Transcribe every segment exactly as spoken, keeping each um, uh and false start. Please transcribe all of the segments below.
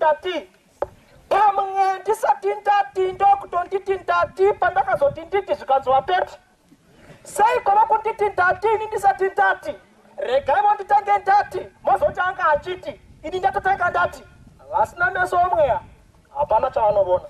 ndati pamwe ndisati ndati ndokutonditi ndati pandakazoti nditi zvikanzwa peti sei kwava kunditi ndati ini ndisati ndati regaivo nditange ndati mozoti anga achiti ini ndatotanga ndati vasina meso omweya hapana chavanovona.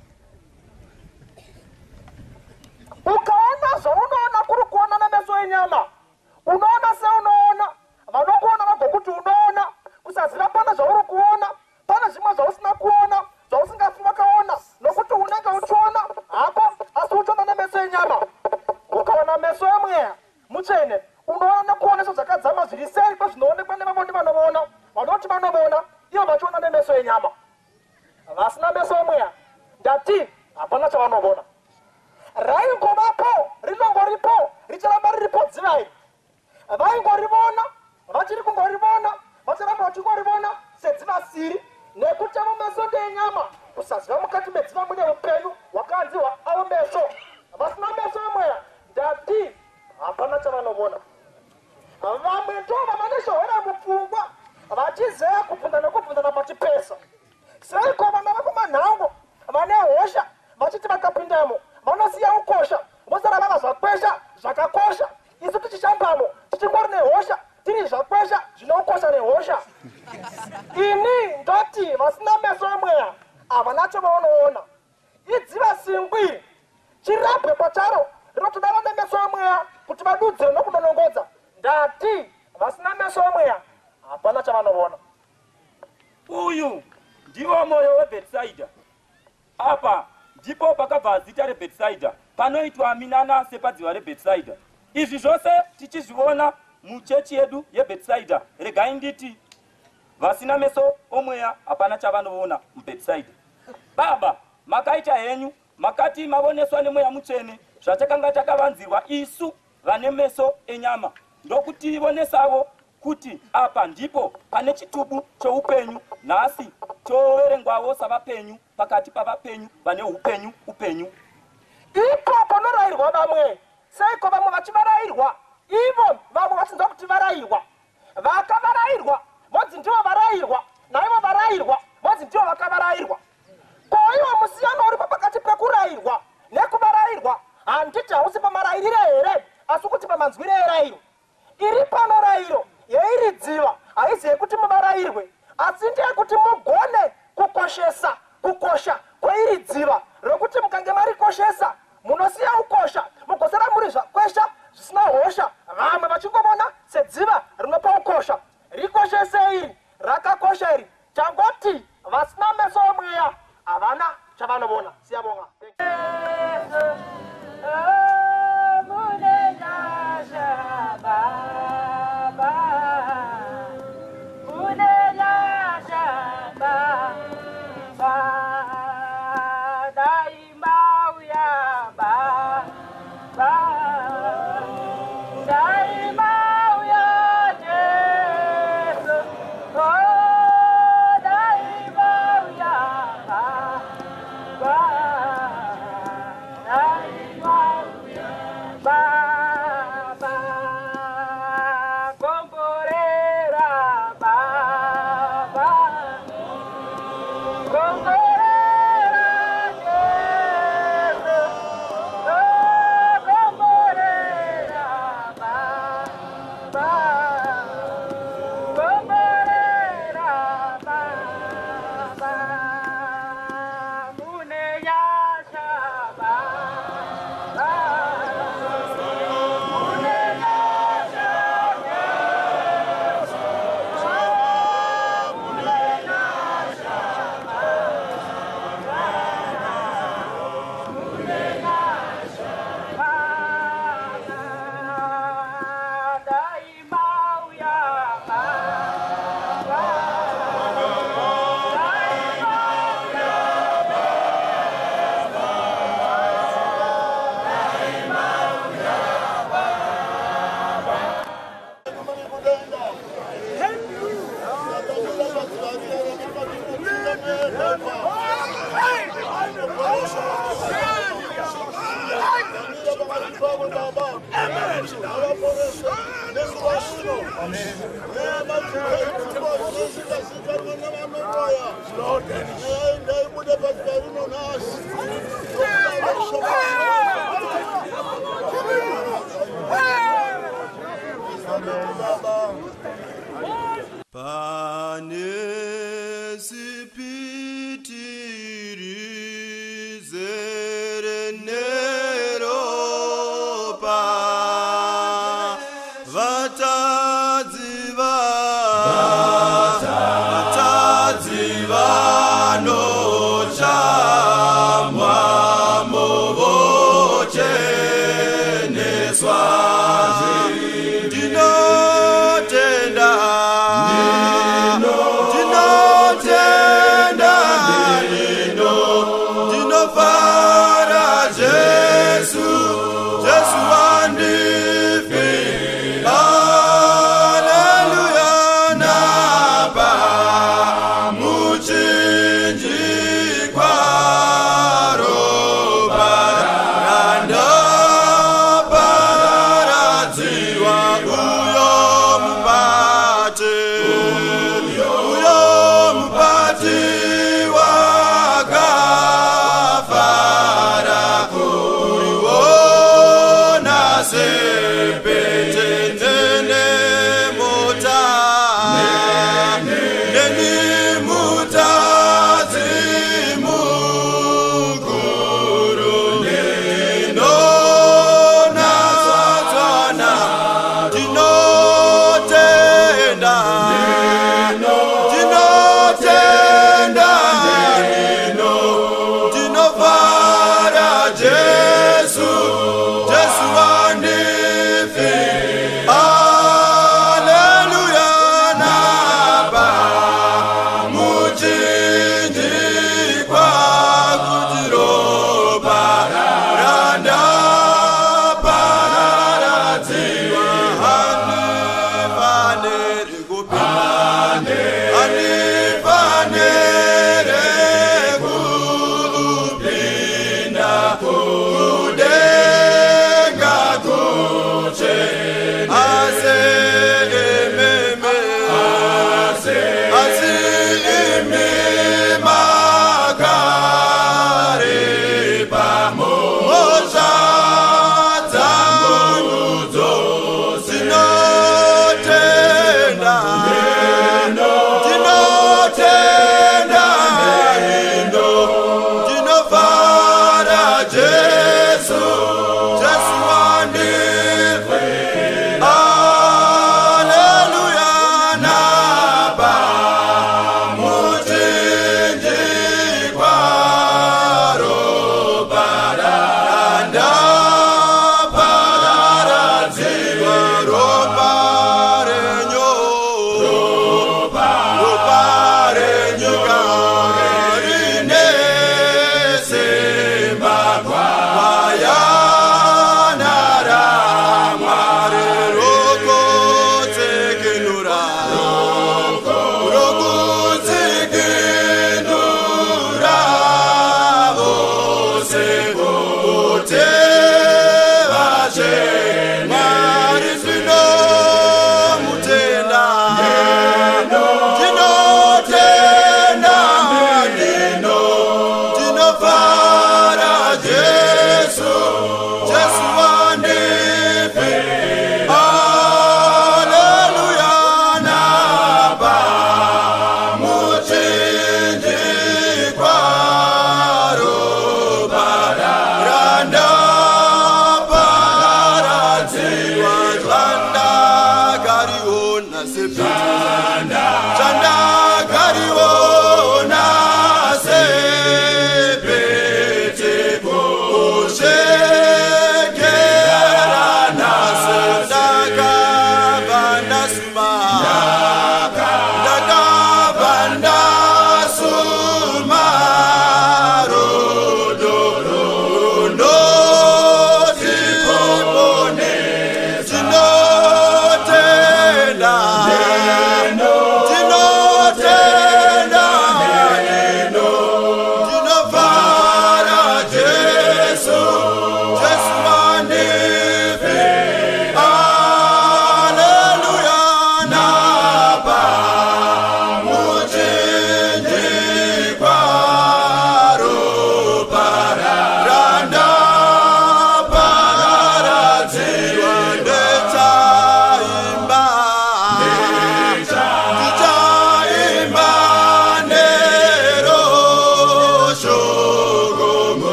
Ukaona zvaunoona kuri kuona nameso enyama unoona seunoona vanokuona vagokuti unoona kusaziva pana zvauri kuona pana zvimwe zvausina kuona zvausingafi wakaona nokuti unenge uchiona hako asi uchiona nameso enyama. Ukaona meso emweya mutsvene unoona kuoneso zvakadzama zviri seri kwezvinoonekwa nevamoni vanoona vanoti vanoona ivo vachiona nemeso enyama. Vasina meso emweya ndati hapana chavanovona. Raingovapo rinongoripo richaramba riripo dziva iri vaingorivona vachiri kungorivona vacharamba vachingorivona sedziva siri nekuti avo meso ndenyama kusaziva mukati medziva mune upenyu hwakanziwa avo meso. Vasina meso emweya ndati hapana chavanovona. Vamwe ndo vavaneshohora mupfungwa vachizeya kubvunza nekubvunzana pachipesa seiko vana vakumanhango vane hosha vachiti vakapindamo vanosiya ukosha vosara vava zvakwesha zvakakosha isu tichishambamo tichingori nehosha tiri zvakwesha zvinoukosha nehosha. Ini ndoti vasina meso emweya havana chavanoona. Idziva singwi chirabwe pacharo rinotoda vane meso emweya kuti vadudzire nokunonongodza. Ndati vasina meso emweya hapana chavanoona. Uyu ndiwo moyo weBethsaida. Apa ndipo pakabva zita reBethsaida panoitwa minana sepadziva reBethsaida. Izvi zvose tichizviona muchechi yedu yeBethsaida. Regai nditi vasina meso omweya hapana chavanoona muBethsaida. Baba makaita henyu makati mavoneswa nemweya mutsvene zvatakanga takavanzirwa isu vane meso enyama ndokutivonesawo kuti apa ndipo pane chitubu choupenyu nhasi choverengwawo savapenyu pakati pavapenyu vane upenyu upenyu. Ipo panorayirwa vamwe seiko vamwe vachivarayirwa ivo vamwe vachinzwa kuti varayirwa vakavarayirwa vodzi ndivo varayirwa naivo varayirwa vodzi ndivo vakavarayirwa. Koiwo musiyano uripo pakati pekurayirwa nekuvarayirwa handiti hausi pamarayirire here asi kuti pamanzwire erayiro. Iri pano rayiro yeiri dziva haisi yekuti muvarayirwe asi ndeyekuti mugone kukoshesa kukosha kweiri dziva rokuti mukange marikoshesa munosiya ukosha mugosara muri zvakwesha zvisina hosha vamwe vachingovona sedziva rinopa ukosha. Rikoshese iri rakakosha iri changoti vasina meso omweya havana chavanovona. Siyabonga. Amen.